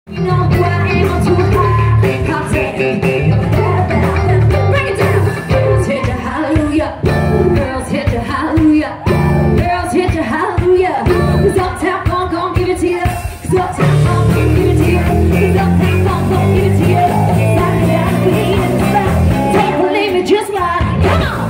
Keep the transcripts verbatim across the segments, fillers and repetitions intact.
You know who I am, I'm too high. I'll take it. Bring it down. Girls hit the hallelujah. Girls hit the hallelujah. Girls hit the hallelujah. Cause Uptown Funk gon' give it to you. Cause Uptown Funk gon' give it to you. Cause Uptown Funk gon' give it to you. Saturday afternoon in the spot. Don't believe me, just ride. Come on.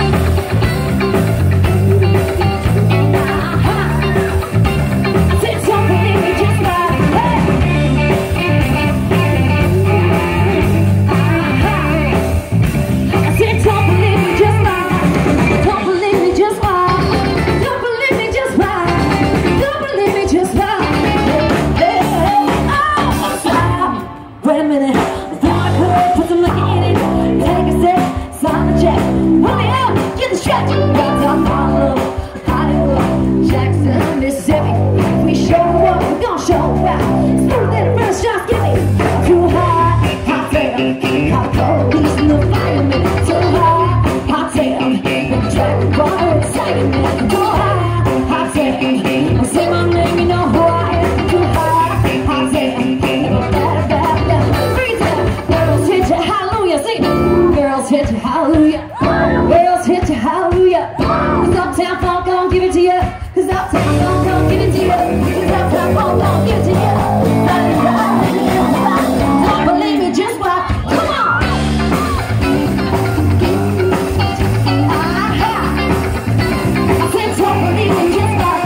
Hit you, hallelujah. Girls hit you, hallelujah. Cause Uptown Funk gon' give it to you. Cause Uptown Funk gon' give it to you. Cause Uptown Funk gon' give it to you. Don't believe me, just watch. Come on. I said don't believe me, just watch.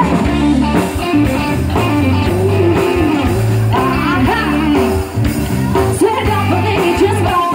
I said don't believe me, just watch.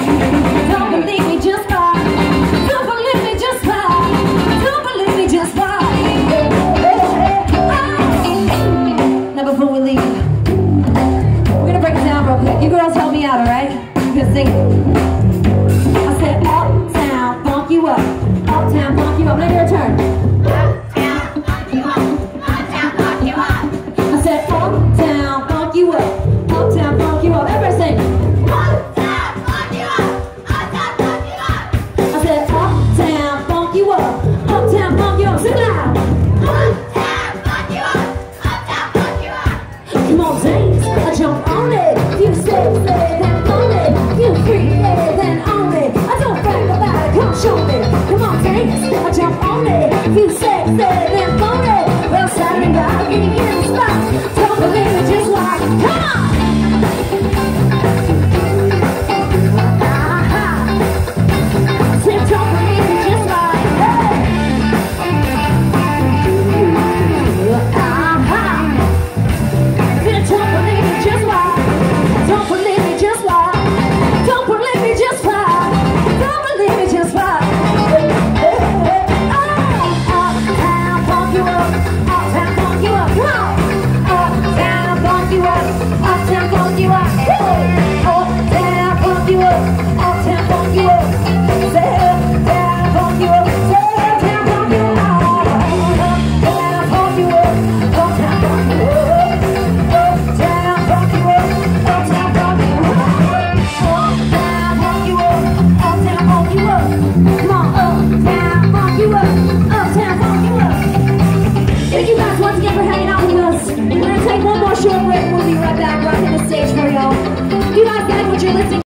You girls help me out, alright? You can sing it. I said, Uptown, funk you up. Uptown, funk you up. Let me return. Uptown, funk you up. Uptown, funk you up. I said, Uptown, funk you up. Uptown, funk you up. Everybody sing. Uptown, funk you up. Uptown, funk you up. I said, Uptown, funk you up. Uptown, funk you up. Sing loud. Uptown, funk you up. Uptown, funk you up. Come on, dance. I jump on it. You say, say, then own it. You free, yeah, then own it. I don't brag about it, come show me. Come on, dance, I jump on it. You say, say, then own it. Well, Saturday night, in the spot. Don't believe it, just like.